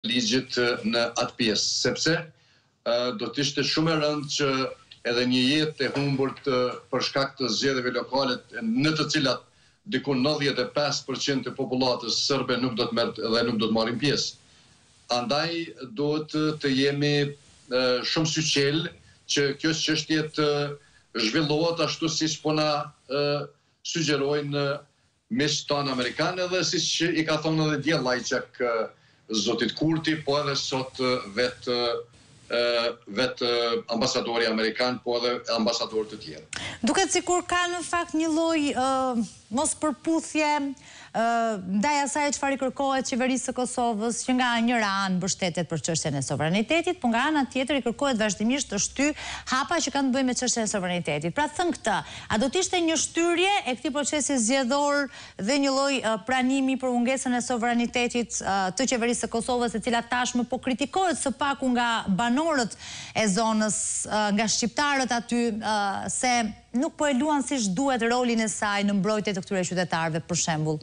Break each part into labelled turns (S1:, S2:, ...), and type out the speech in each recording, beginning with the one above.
S1: ligjit në atë pjesë, sepse do të ishte shumë e rëndë që edhe një jetë e humbur për shkak të zgjedhjeve lokale në të cilat diku 95% të popullatës serbe nuk do të merret dhe nuk do të marrin pjesë. Andaj duhet të jemi shumë syqel që kjo çështje të zhvillohet ashtu siç po na sugjerojnë miqtë tanë amerikanë dhe siç i ka thonë edhe dje Llajçak zotit Kurti, po edhe sot vetë ambasadori amerikan, po edhe ambasadorë të tjerë.
S2: Duket sikur ka në fakt një lloj mos përputhje ndaj asaj çfarë kërkohet qeverisë së Kosovës, që nga njëra anë mbështetet për çështjen e sovranitetit, por nga ana tjetër i kërkohet vazhdimisht të shty hapa që kanë të bëjnë me çështjen e sovranitetit. Pra thënë këtë, a do të ishte një shtyrje e këtij procesi zgjedhor dhe një lloj pranimi për mungesën e sovranitetit të qeverisë së Kosovës, e cila tashmë po kritikohet së paku nga banorët e zonës, nga shqiptarët aty, se nuk po e luan siç duhet rolin e saj në mbrojtje të këtyre qytetarëve, për shembull?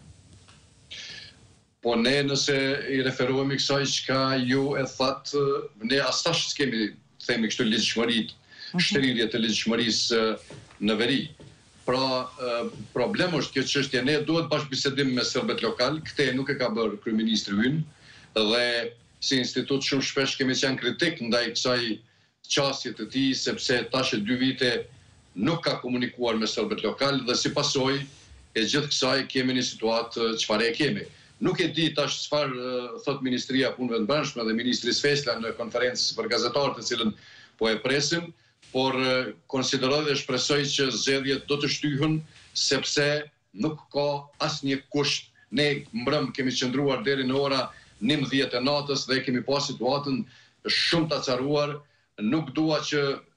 S1: Po ne nëse i referohemi kësaj çka ju e thatë, ne astash s'kemi, themi kështu, ligjshmëri, shtrirje të ligjshmërisë në veri. Pra, problemi është kjo çështje, ne duhet bashkëbisedim me serbët lokal, këtë nuk e ka bërë kryeministri ynë dhe si institut shumë shpesh kemi qenë kritik ndaj kësaj qasje të tij, sepse tash 2 vite nuk ka komunikuar me serbët lokal dhe si pasojë e gjithë kësaj kemi një situatë çfarë e kemi. Nuk e di tash çfarë thot Ministria e Punëve të Brendshme dhe Ministri Svesla në konferencë për gazetarë të cilën po e presim, por konsideroj dhe shpresoj që zgjedhjet do të shtyhen sepse nuk ka asnjë kusht. Ne mbrëm kemi qëndruar deri në ora 11 e natës dhe kemi pas situatën shumë të acaruar. Nuk dua që